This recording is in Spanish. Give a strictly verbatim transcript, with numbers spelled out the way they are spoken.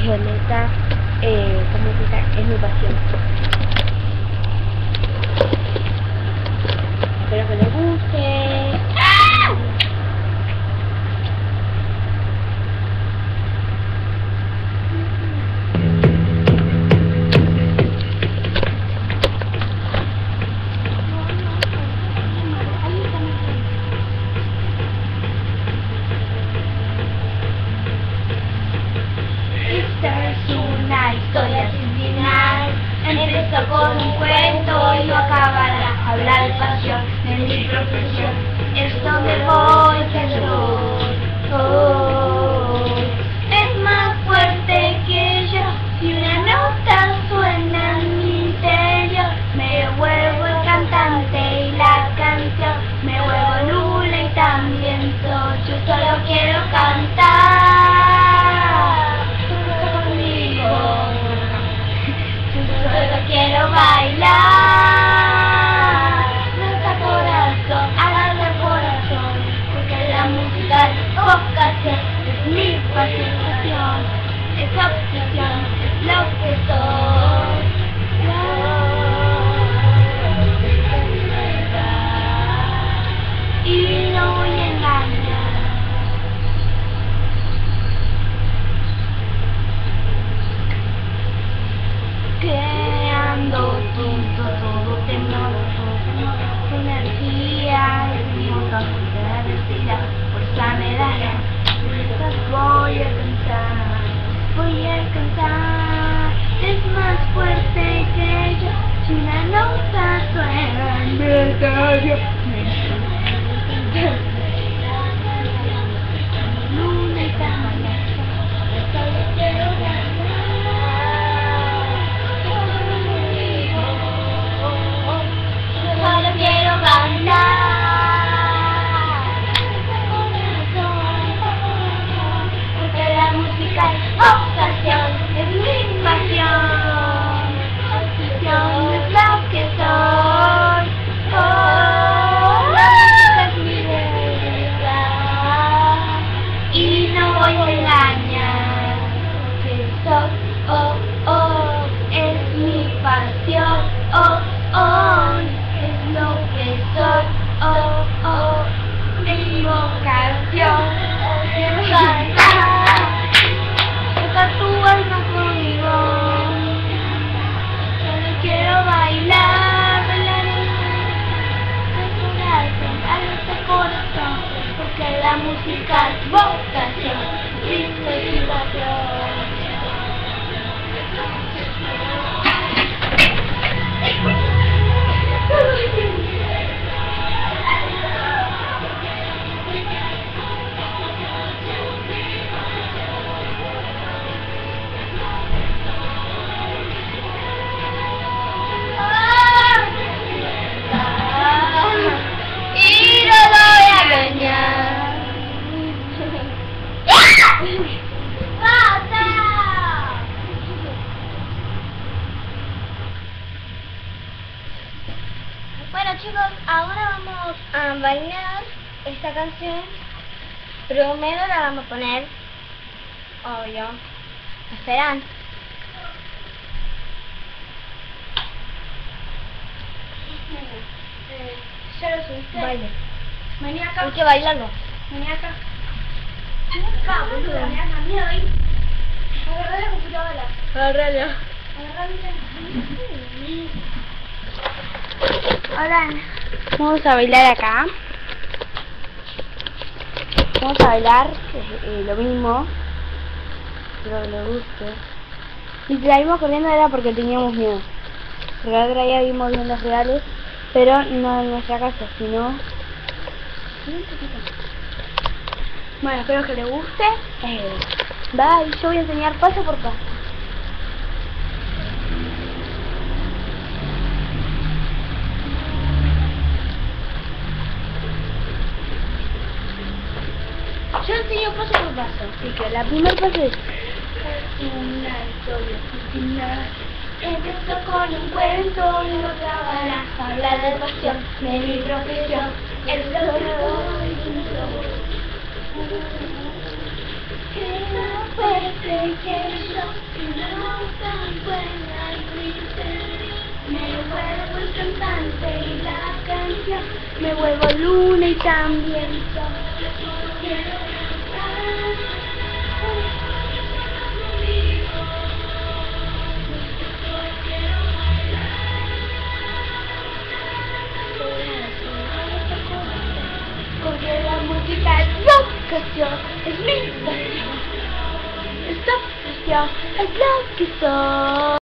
Violeta, eh, ¿cómo se dice? Es mi pasión. Espero que les guste. ¡Ah! Historia sin final, empezó con un cuento y no acabará. Hablar de pasión, de mi profesión, es donde voy que soy. Oh, es más fuerte que yo, si una nota suena en mi interior, me vuelvo el cantante y la canción, me vuelvo nula y también soy. Yo solo quiero cantar. Quiero bailar, nuestra corazón, agarra el corazón, porque la música es vocación, es mi pasión, es obsesión, es lo que soy. Y no voy a engañar. Creando todo, todo tecnológico, con energía, es mi motor de respirar, fuerza me dará, voy a cantar, voy a cantar, es más fuerte que yo, si una nota suena en mi interior, luna y tamaño, solo quiero ganar. Solo quiero cantar, porque la música es obsesión, es mi pasión, obsesión es lo que soy. Oh, es mi verdad y no voy a engañar, que soy, oh, oh, es mi pasión, oh, oh. Lo que soy, oh, oh, mi vocación, quiero cantar, toca tu alma conmigo, solo quiero bailar, bailar el corazón, al corazón, porque la música es vocación, Cristo es mi pasión. Bueno chicos, ahora vamos a bailar esta canción. Primero la vamos a poner, obvio, esperan. Eh, ya lo subiste. Baile. Vení acá. Hay que bailarlo. Vení acá. Vení acá, boludo. Vení acá, miedo ahí. Agarrá la computadora. Agarralo. Agarrá mi. Ahora vamos a bailar acá. Vamos a bailar eh, lo mismo. Espero que les guste. Y si salimos corriendo era porque teníamos miedo. Porque la otra día vimos viendas reales, pero no en nuestra casa, sino... Bueno, espero que les guste. Eh, bye, yo voy a enseñar paso por paso. Yo enseño paso por paso. Así que la primera paso es una historia sin final. Empezó con un cuento y no acabará. Hablar de pasión, de mi profesión, es lo que voy. Que no fuerte soy que yo, una nota buena y triste. Me vuelvo el cantante y la canción, me vuelvo luna y también sol. Quiero cantar. Porque la música es lo que yo, es mi pasión. Esta pasión es lo que soy.